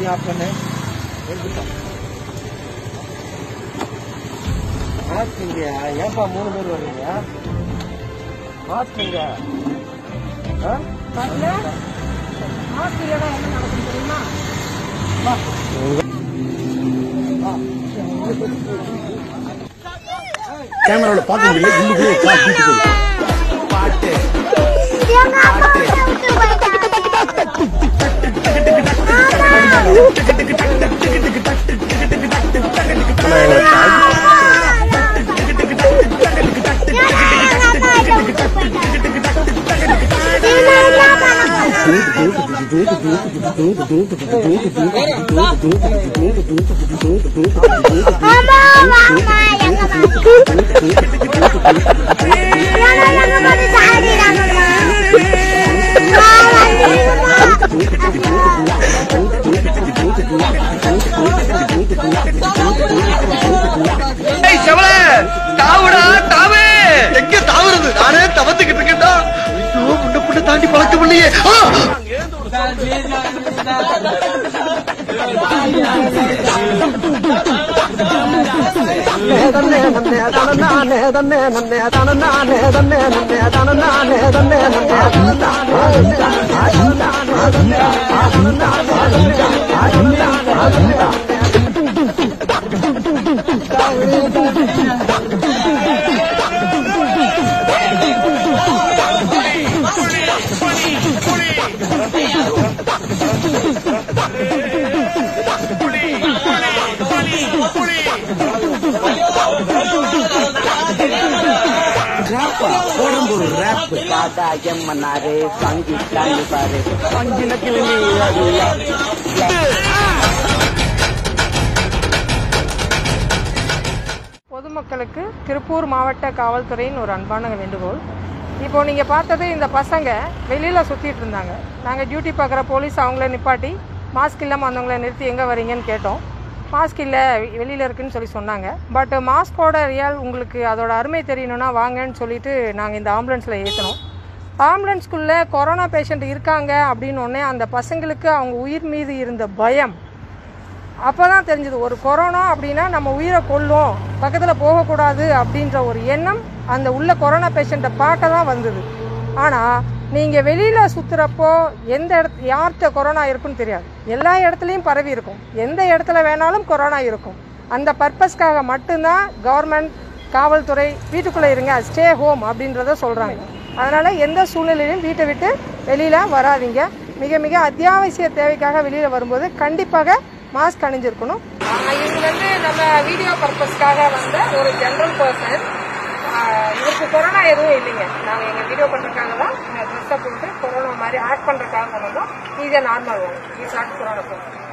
Of பண்ணு. Mask இல்லையா? ஏன்பா 3 பேர் வர்றீங்க? மாஸ்க் இல்ல. மாஸ்க் இல்லைன்னா என்ன நடக்கும் தெரியுமா? கேமரால பார்க்க முடியல. உள்ளுக்குள்ளே பாட்டு எங்க தாவுறது? நானே தவத்துக்கிட்டு இருக்கேன்டா. புண்ண புண்ண தாண்டி பழக்கம் இல்லையே. பொதுமக்களுக்கு திருப்பூர் மாவட்ட காவல்துறையின் ஒரு அன்பான வேண்டுகோள். இப்போ நீங்க பார்த்தது இந்த பசங்க வெளியில சுத்திட்டு இருந்தாங்க. நாங்க டியூட்டி பார்க்குற போலீஸ் அவங்கள நிப்பாட்டி மாஸ்க் இல்லாமல் வந்தவங்களை நிறுத்தி எங்க வரீங்கன்னு கேட்டோம். மாஸ்க் இல்லை வெளியில இருக்குன்னு சொல்லி சொன்னாங்க. பட் மாஸ்கோட ரியல் உங்களுக்கு அதோட அருமை தெரியணும்னா வாங்கன்னு சொல்லிட்டு நாங்கள் இந்த ஆம்புலன்ஸில் ஏற்றினோம். ஆம்புலன்ஸ்குள்ளே கொரோனா பேஷண்ட் இருக்காங்க அப்படின்னு ஒன்னே அந்த பசங்களுக்கு அவங்க உயிர் மீது இருந்த பயம் அப்போ தான் தெரிஞ்சது. ஒரு கொரோனா அப்படின்னா நம்ம உயிரை கொல்லும், பக்கத்தில் போகக்கூடாது அப்படின்ற ஒரு எண்ணம் அந்த உள்ள கொரோனா பேஷண்ட்டை பார்க்க தான் வந்தது. ஆனால் நீங்கள் வெளியில் சுற்றுறப்போ யார்கிட்ட கொரோனா இருக்குன்னு தெரியாது. எல்லா இடத்துலையும் பரவி இருக்கும், எந்த இடத்துல வேணாலும் கொரோனா இருக்கும். அந்த பர்பஸ்க்காக மட்டும்தான் கவர்மெண்ட் காவல்துறை வீட்டுக்குள்ளே இருங்க, ஸ்டே ஹோம் அப்படின்றத சொல்கிறாங்க. அதனால் எந்த சூழ்நிலையிலும் வீட்டை விட்டு வெளியில் வராதிங்க. மிக மிக அத்தியாவசிய தேவைக்காக வெளியில் வரும்போது கண்டிப்பாக மாஸ்க் அணிஞ்சிருக்கணும். இவங்க நம்ம வீடியோ பர்பஸ்க்காக வந்த ஒரு ஜென்ரல் பர்சன். இவருக்கு கொரோனா எதுவும் இல்லைங்க. நாங்கள் எங்கள் வீடியோ பண்ணுறதுக்காக தான் ட்ரெஸ்ஸை போட்டு கொரோனா மாதிரி ஆக்ட் பண்ணுறதுக்காக கொண்டு வந்தோம். இது நார்மல் ஒன். இது சாட் கொரோனா போகும்.